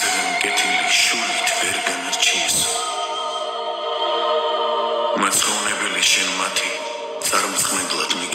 საგან კეთილი შულით ვერ განარჩიეს მაცხოვნებელი შენ მათი წარმწყნებლად